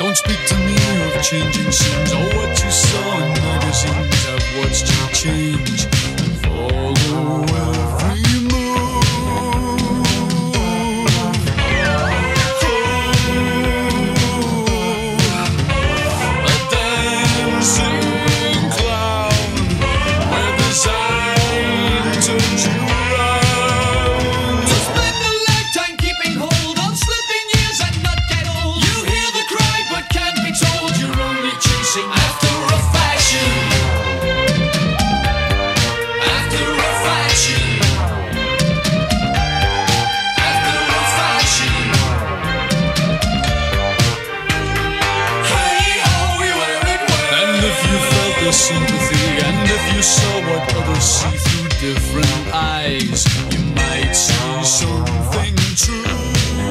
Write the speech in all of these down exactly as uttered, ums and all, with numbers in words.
Don't speak to me of changing scenes or what you saw in magazines. I've watched you change and follow every move. Oh, a dancing clown with his eye turns you round. To spend a lifetime keeping hold on slipping years and not get old. You hear the cry but can't be told. You're only chasing after a fashion. After a fashion. After a fashion. Hey ho, we wear it well. And if you felt the sympathy, and if you saw what others see through different eyes, you might see something true.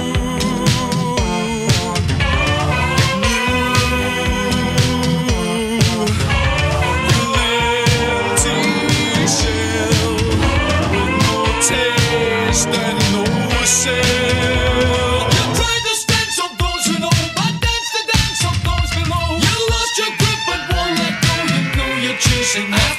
And no sale. You tried the stance of those who know, but that's the dance of those below. You lost your grip but won't let go. You know you're chasing after